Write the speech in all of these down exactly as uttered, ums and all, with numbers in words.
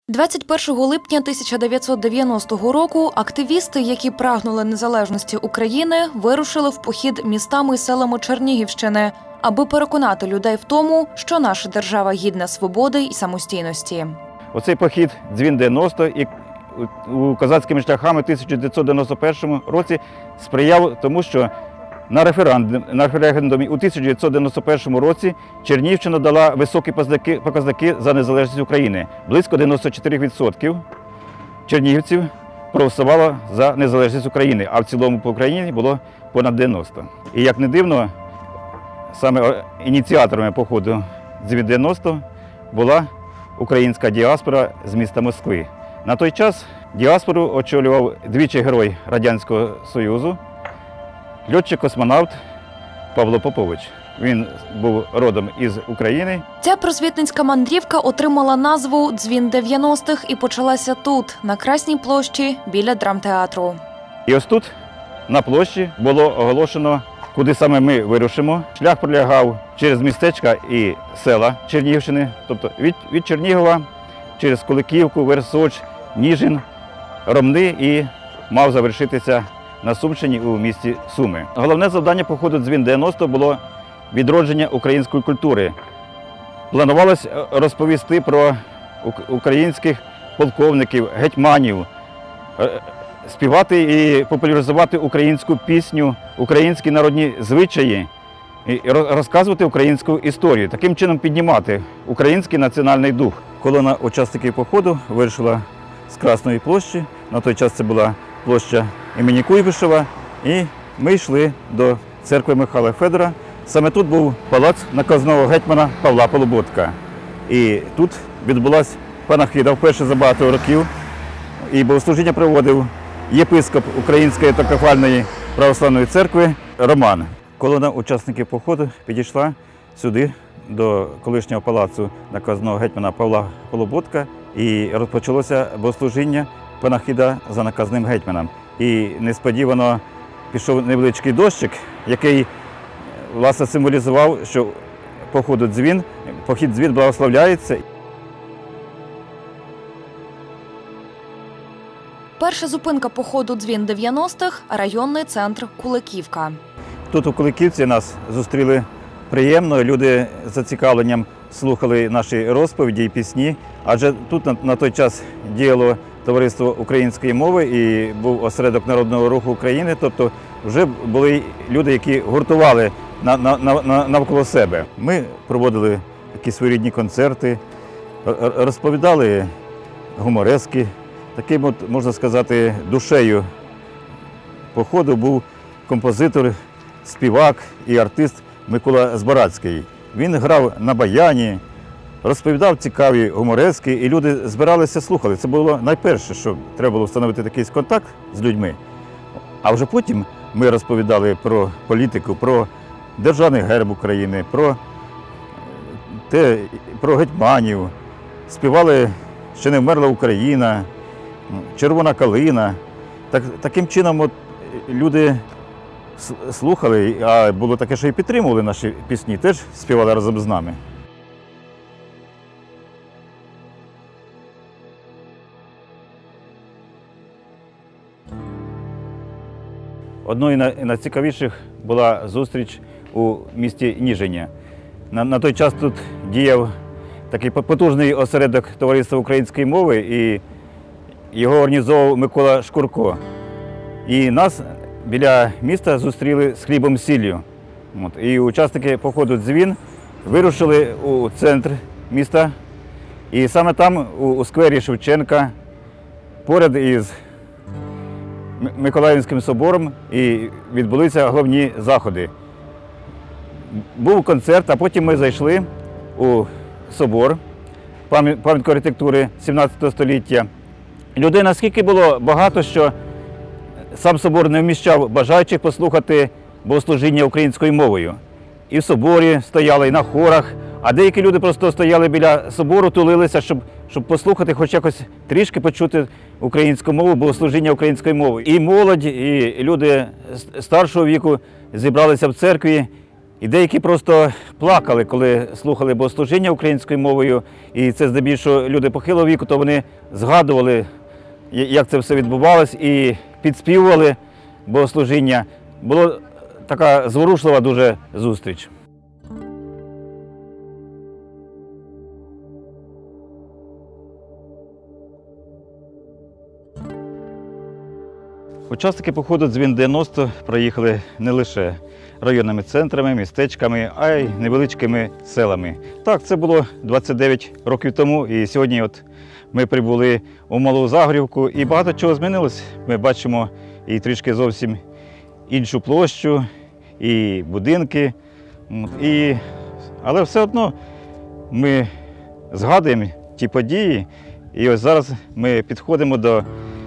двадцять першого липня тисяча дев'ятсот дев'яностого року активісти, які прагнули незалежності України, вирушили в похід містами і селами Чернігівщини, аби переконати людей в тому, що наша держава гідна свободи і самостійності. Оцей похід «Дзвін дев'яносто» і у козацькими шляхами в тисяча дев'ятсот дев'яносто першому році сприяв тому, що на референдумі, на референдумі у тисяча дев'ятсот дев'яносто першому році Чернігівщина дала високі показники, показники за незалежність України. Близько дев'яносто чотири відсотки чернігівців проголосувало за незалежність України, а в цілому по Україні було понад дев'яносто відсотків. І як не дивно, саме ініціаторами походу «Дзвін дев'яносто» була українська діаспора з міста Москви. На той час діаспору очолював двічі герой Радянського Союзу, льотчик-космонавт Павло Попович. Він був родом із України. Ця просвітницька мандрівка отримала назву «Дзвін дев'яностих» і почалася тут, на Красній площі, біля драмтеатру. І ось тут, на площі, було оголошено, куди саме ми вирушимо. Шлях пролягав через містечка і села Чернігівщини, тобто від, від Чернігова через Куликівку, Версоч, Ніжин, Ромни і мав завершитися на Сумщині у місті Суми. Головне завдання походу «Дзвін дев'яносто» було відродження української культури. Планувалось розповісти про українських полковників, гетьманів, співати і популяризувати українську пісню, українські народні звичаї, і розказувати українську історію, таким чином піднімати український національний дух. Колона учасників походу вирушила з Красної площі, на той час це була площа імені Куйбишева, і ми йшли до церкви Михайла Федора. Саме тут був палац наказного гетьмана Павла Полуботка. І тут відбулася панахида вперше за багато років, і богослужіння проводив єпископ Української автокефальної православної церкви Роман. Колона учасників походу підійшла сюди, до колишнього палацу наказного гетьмана Павла Полуботка, і розпочалося богослужіння панахида за наказним гетьманом. І несподівано пішов невеличкий дощик, який, власне, символізував, що походу дзвін, похід дзвін благословляється. Перша зупинка походу «Дзвін дев'яностих» – районний центр Куликівка. Тут у Куликівці нас зустріли приємно, люди з зацікавленням слухали наші розповіді і пісні, адже тут на, на той час діяло Товариство української мови і був осередок Народного руху України, тобто вже були люди, які гуртували на, на, на, навколо себе. Ми проводили такі своєрідні концерти, розповідали гуморески. Таким, от, можна сказати, душею походу був композитор, співак і артист Микола Збарацький. Він грав на баяні, розповідав цікаві гуморески, і люди збиралися, слухали. Це було найперше, що треба було встановити такий контакт з людьми. А вже потім ми розповідали про політику, про державний герб України, про, те, про гетьманів, співали «Ще не вмерла Україна», «Червона калина». Так, таким чином от люди слухали, а було таке, що і підтримували наші пісні, теж співали разом з нами. Одною з найцікавіших була зустріч у місті Ніжині. На, на той час тут діяв такий потужний осередок Товариства української мови, і його організовував Микола Шкурко. І нас біля міста зустріли з хлібом-сіллю. І учасники походу «Дзвін» вирушили у центр міста. І саме там, у, у сквері Шевченка, поряд із Миколаївським собором, і відбулися головні заходи. Був концерт, а потім ми зайшли у собор, пам'ятку архітектури сімнадцятого століття. Людей наскільки було багато, що сам собор не вміщав бажаючих послухати богослужіння українською мовою. І в соборі стояли, і на хорах, а деякі люди просто стояли біля собору, тулилися, щоб, щоб послухати, хоч якось трішки почути українську мову, богослужіння українською мовою. І молодь, і люди старшого віку зібралися в церкві І деякі просто плакали, коли слухали богослужіння українською мовою. І це здебільшого люди похилого віку, то вони згадували, як це все відбувалось, і підспівували богослужіння. Була така зворушлива дуже зустріч. Учасники походу «Дзвін дев'яносто» проїхали не лише районними центрами, містечками, а й невеличкими селами. Так, це було двадцять дев'ять років тому, і сьогодні от ми прибули у Малу Загорівку, і багато чого змінилось. Ми бачимо і трішки зовсім іншу площу, і будинки. І... Але все одно ми згадуємо ті події, і ось зараз ми підходимо до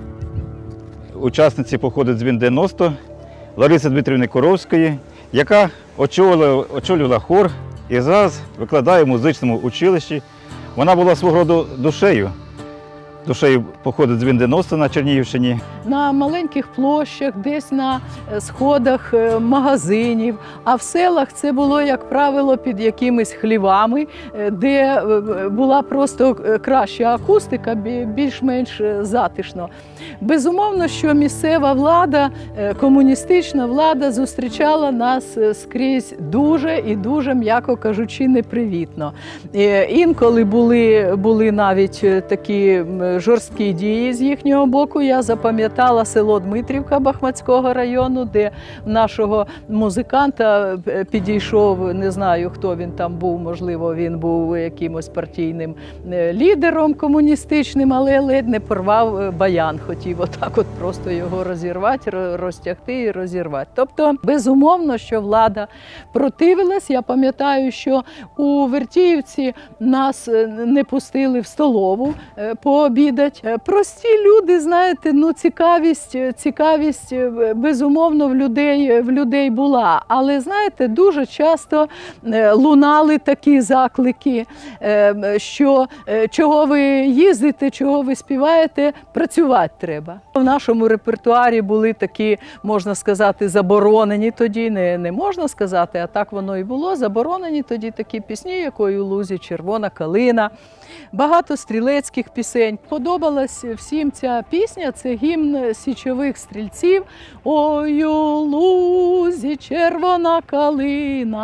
учасниці походу «Дзвін дев'яносто» Лариси Дмитрівни Коровської, яка очолювала, очолювала хор і зараз викладає в музичному училищі. Вона була свого роду душею. Душею походу «Дзвін дев'яносто» на Чернігівщині. На маленьких площах, десь на сходах магазинів, а в селах це було, як правило, під якимись хлівами, де була просто краща акустика, більш-менш затишно. Безумовно, що місцева влада, комуністична влада зустрічала нас скрізь дуже і дуже, м'яко кажучи, непривітно. Інколи були, були навіть такі жорсткі дії з їхнього боку. Я запам'ятала село Дмитрівка Бахмацького району, де нашого музиканта підійшов, не знаю, хто він там був, можливо, він був якимось партійним лідером комуністичним, але ледь не порвав баян, хотів отак от просто його розірвати, розтягти і розірвати. Тобто, безумовно, що влада противилась. Я пам'ятаю, що у Вертіївці нас не пустили в столову пообідати. Прості люди, знаєте, ну цікавість, цікавість безумовно в людей, в людей була. Але, знаєте, дуже часто лунали такі заклики, що чого ви їздите, чого ви співаєте, працювати треба. В нашому репертуарі були такі, можна сказати, заборонені тоді, не, не можна сказати, а так воно і було, заборонені тоді такі пісні, якою у лузі червона калина, багато стрілецьких пісень. Подобалась всім ця пісня, це гімн січових стрільців. Ой, у лузі червона калина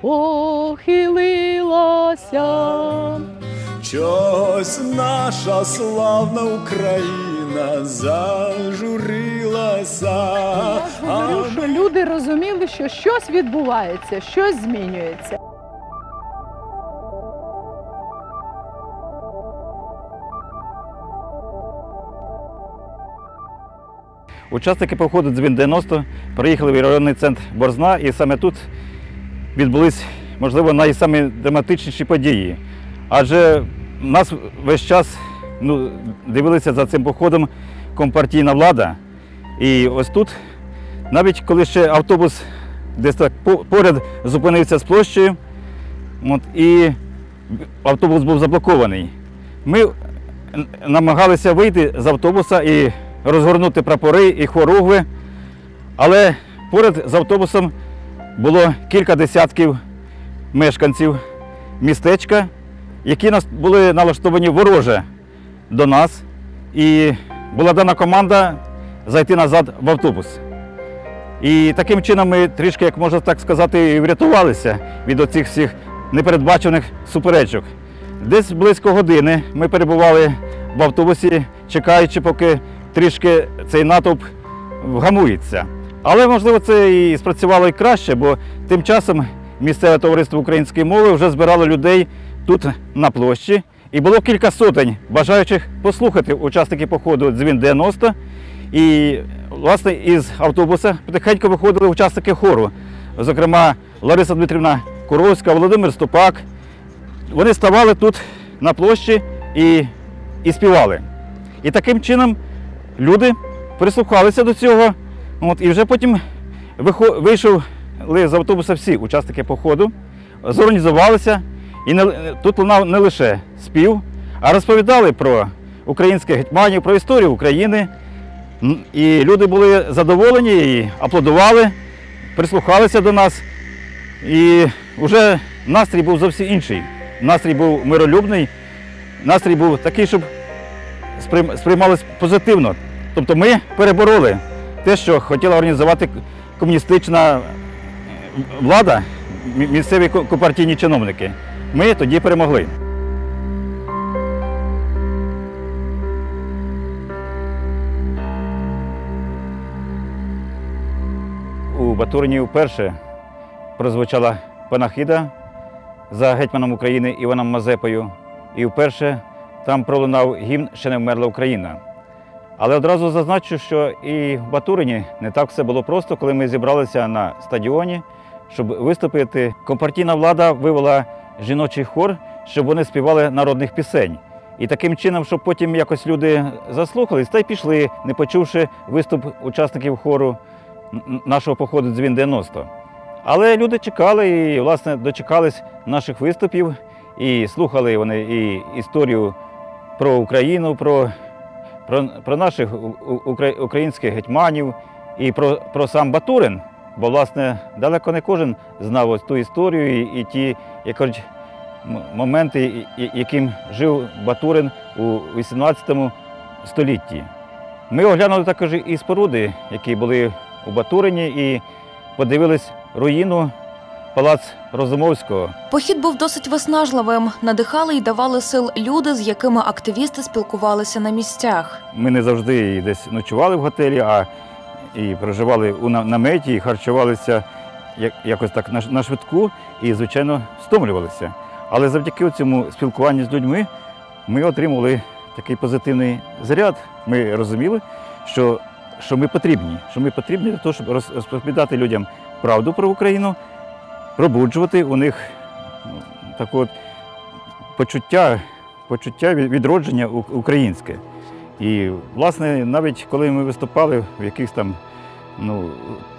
похилилася. Чогось наша славна Україна зажурилася. Говорю, що люди розуміли, що щось відбувається, щось змінюється. Учасники походу «Дзвін дев'яносто» приїхали в районний центр Борзна, і саме тут відбулись, можливо, найсамі драматичніші події. Адже нас весь час ну, дивилися за цим походом компартійна влада. І ось тут, навіть коли ще автобус десь так поряд зупинився з площею, от, і автобус був заблокований, ми намагалися вийти з автобуса і розгорнути прапори і хоругви, але поряд з автобусом було кілька десятків мешканців містечка, які були налаштовані вороже до нас, і була дана команда зайти назад в автобус. І таким чином ми трішки, як можна так сказати, врятувалися від оцих всіх непередбачених суперечок. Десь близько години ми перебували в автобусі, чекаючи, поки трішки цей натовп вгамується. Але, можливо, це і спрацювало і краще, бо тим часом місцеве товариство української мови вже збирало людей тут на площі. І було кілька сотень бажаючих послухати учасників походу «Дзвін дев'яносто». І, власне, із автобуса потихеньку виходили учасники хору. Зокрема, Лариса Дмитрівна Коровська, Володимир Ступак. Вони ставали тут на площі і, і співали. І таким чином люди прислухалися до цього, от, і вже потім вийшли з автобуса всі учасники походу, зорганізувалися, і не, тут лунав не лише спів, а розповідали про українських гетьманів, про історію України. І люди були задоволені і аплодували, прислухалися до нас. І вже настрій був зовсім інший. Настрій був миролюбний, настрій був такий, щоб сприймалось позитивно. Тобто ми перебороли те, що хотіла організувати комуністична влада, місцеві компартійні чиновники. Ми тоді перемогли. У Батурині вперше прозвучала панахида за гетьманом України Іваном Мазепою. І вперше там пролунав гімн «Ще не вмерла Україна». Але одразу зазначу, що і в Батурині не так все було просто, коли ми зібралися на стадіоні, щоб виступити. Компартійна влада вивела жіночий хор, щоб вони співали народних пісень. І таким чином, щоб потім якось люди заслухались та й пішли, не почувши виступ учасників хору нашого походу «Дзвін дев'яносто». Але люди чекали і, власне, дочекались наших виступів, і слухали вони і історію про Україну, про, про, про наших українських гетьманів, і про, про сам Батурин. Бо, власне, далеко не кожен знав ось ту історію і, і ті, як кажуть, моменти, яким жив Батурин у вісімнадцятому столітті. Ми оглянули також і споруди, які були у Батурині, і подивились руїну палац Розумовського. Похід був досить виснажливим. Надихали і давали сил люди, з якими активісти спілкувалися на місцях. Ми не завжди десь ночували в готелі, а і проживали у наметі, і харчувалися якось так на швидку і, звичайно, стомлювалися. Але завдяки цьому спілкуванню з людьми ми отримали такий позитивний заряд. Ми розуміли, що, що ми потрібні, що ми потрібні для того, щоб розповідати людям правду про Україну, пробуджувати у них ну, таке от почуття, почуття відродження українське. І, власне, навіть коли ми виступали в якихось там, ну,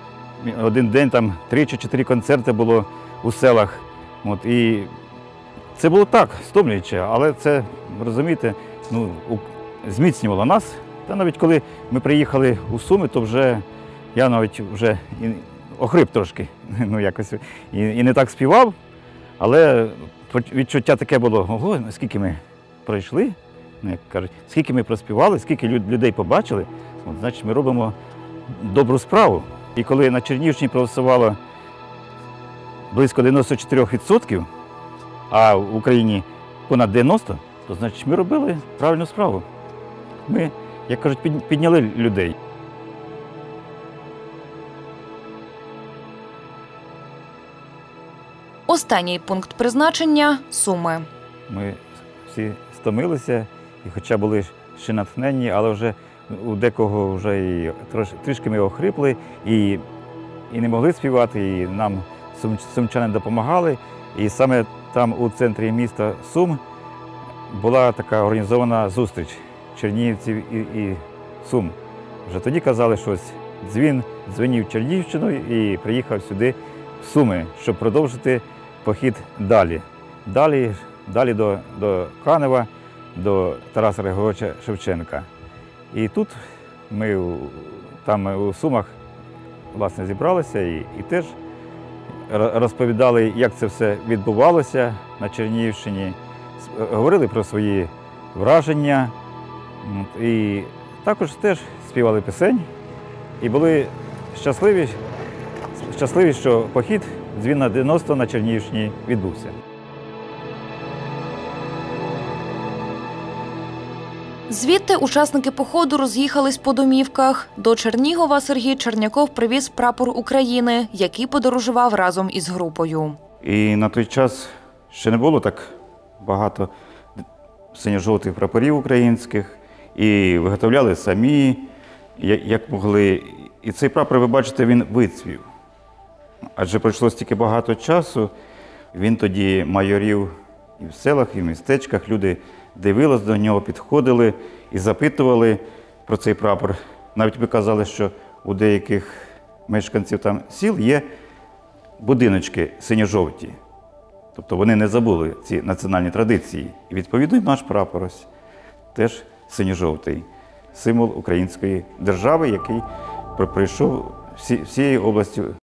один день там три чи чотири концерти було у селах. От, і це було так, стомлююче, але це, розумієте, ну, зміцнювало нас. Та навіть коли ми приїхали у Суми, то вже я навіть вже охрип трошки, ну, якось, і, і не так співав, але відчуття таке було, ого, скільки ми пройшли, ну, як кажуть, скільки ми проспівали, скільки людей побачили, от, значить ми робимо добру справу. І коли на Чернігівщині проголосувало близько дев'яносто чотири відсотки, а в Україні понад дев'яносто відсотків, то значить ми робили правильну справу. Ми, як кажуть, підняли людей. Останній пункт призначення – Суми. Ми всі стомилися, і хоча були ще натхненні, але вже у декого вже і трош, трішки ми охрипли, і, і не могли співати, і нам сум, сумчани допомагали. І саме там у центрі міста Сум була така організована зустріч чернігівців і, і Сум. Вже тоді казали, що ось дзвін дзвенів Чернігівщину і приїхав сюди в Суми, щоб продовжити похід далі. Далі, далі до, до Канева, до Тараса Григоровича Шевченка. І тут ми там у Сумах, власне, зібралися і, і теж розповідали, як це все відбувалося на Чернігівщині, говорили про свої враження і також теж співали пісень і були щасливі, щасливі, що похід «Дзвін на дев'яносто» на Чернігівщині відбувся. Звідти учасники походу роз'їхались по домівках. До Чернігова Сергій Черняков привіз прапор України, який подорожував разом із групою. І на той час ще не було так багато синьо-жовтих прапорів українських, і виготовляли самі, як могли. І цей прапор, ви бачите, він вицвів. Адже пройшло стільки багато часу, він тоді майорів і в селах, і в містечках. Люди дивились до нього, підходили і запитували про цей прапор. Навіть ви казали, що у деяких мешканців там сіл є будиночки синьо-жовті. Тобто вони не забули ці національні традиції. І відповідно наш прапор ось теж синьо-жовтий. Символ української держави, який пройшов всією областю